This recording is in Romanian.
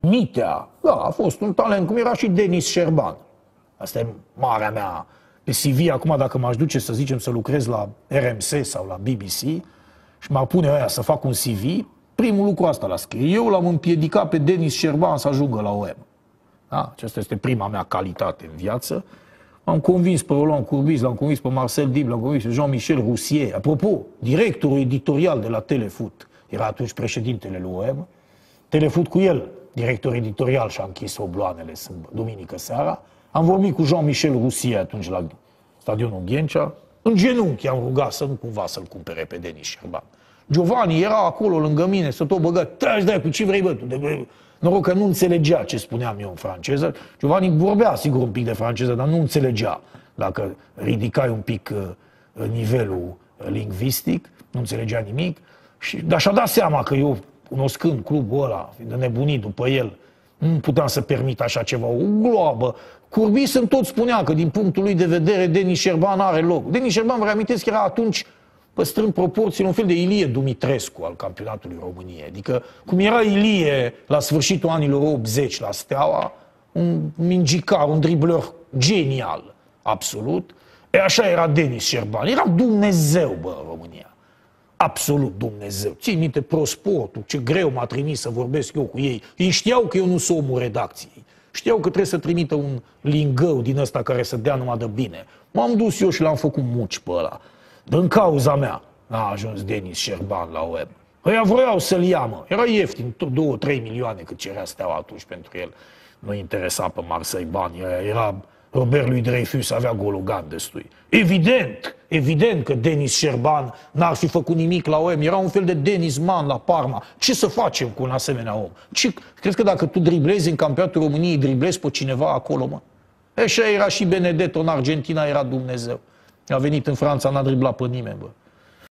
Mitea, da, a fost un talent, cum era și Denis Șerban. Asta e marea mea pe CV. Acum, dacă m-aș duce, să zicem, să lucrez la RMC sau la BBC și m-ar pune aia să fac un CV, primul lucru asta l-a scrie. Eu l-am împiedicat pe Denis Șerban să ajungă la OM. Da? Aceasta este prima mea calitate în viață. Am convins pe Roland Courbis, l-am convins pe Marcel Dib, l-am convins pe Jean-Michel Roussier. Apropo, directorul editorial de la Telefoot, era atunci președintele lui OM. Telefoot cu el, director editorial, și-a închis obloanele duminică seara. Am vorbit cu Jean-Michel Roussier atunci la stadionul Ghencea. În genunchi am rugat să nu cumva să-l cumpere pe Denis Șerban. Giovanni era acolo lângă mine, să tot băgă, tragi de-aia, cu ce vrei, bă, tu? Noroc că nu înțelegea ce spuneam eu în franceză. Giovanni vorbea sigur un pic de franceză, dar nu înțelegea. Dacă ridicai un pic nivelul lingvistic, nu înțelegea nimic. Dar și-a dat seama că eu, cunoscând clubul ăla, de nebunit după el, nu puteam să permit așa ceva, o gloabă. Courbis îmi tot spunea că din punctul lui de vedere Denis Șerban are loc. Denis Șerban, vă reamintesc că era atunci, păstrând proporțiile, un fel de Ilie Dumitrescu al campionatului României. Adică, cum era Ilie la sfârșitul anilor 80 la Steaua, un mingicar, un dribleur genial, absolut. E așa era Denis Șerban. Era Dumnezeu, bă, în România. Absolut Dumnezeu. Ții minte ProSportul, ce greu m-a trimis să vorbesc eu cu ei. Ei știau că eu nu sunt omul redacției. Știau că trebuie să trimită un lingău din ăsta care să dea numai de bine. M-am dus eu și l-am făcut muci pe ăla. Din cauza mea a ajuns Denis Șerban la OM. Ăia vroiau să-l ia, mă. Era ieftin, 2-3 milioane cât cerea Steaua atunci pentru el. Nu interesa pe Marseille banii. Era Robert lui Dreyfus, avea gologan destui. Evident că Denis Șerban n-ar fi făcut nimic la OM. Era un fel de Denis Man la Parma. Ce să facem cu un asemenea om? Crezi că dacă tu driblezi în campionatul României, driblezi pe cineva acolo, mă? Așa era și Benedetto în Argentina, era Dumnezeu. A venit în Franța, n-a driblat pe nimeni, bă.